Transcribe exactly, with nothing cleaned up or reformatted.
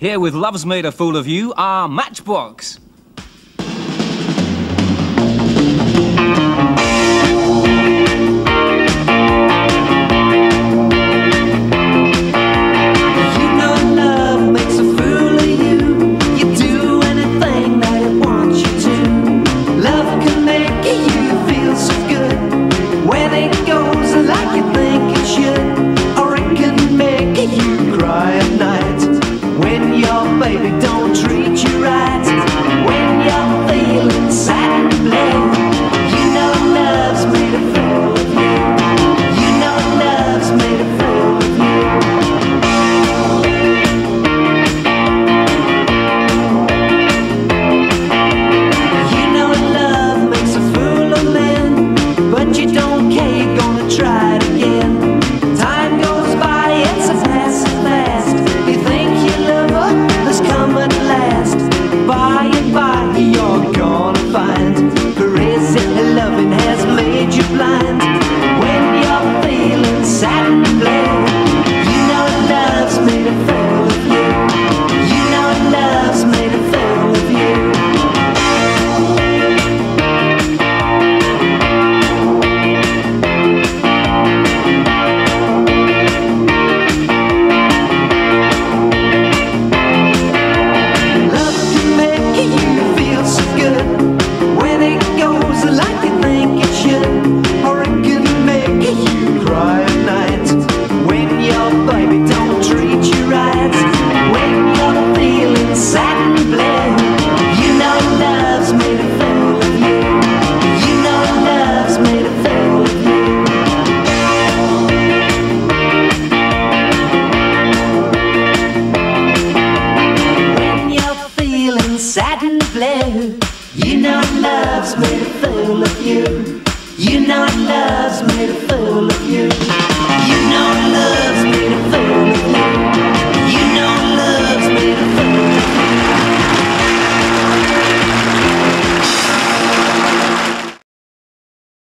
Here with Love's Made a Fool of You are Matchbox. Baby, don't treat you right when you're feeling sad and blue. You know love's made a fool of you. You know love's made a fool of you. You know love makes a fool of men, but you don't care, you're gonna try it again. Time goes by, it's a passing fast. You think you love her, come at last. By and by you're gonna find crazy loving has made you blind. When you're feeling sad and blue, you know love's made a fool of you. You know love's made a fool of you. Sad and blue, you know love's made a fool of you. You know love's made a fool of you.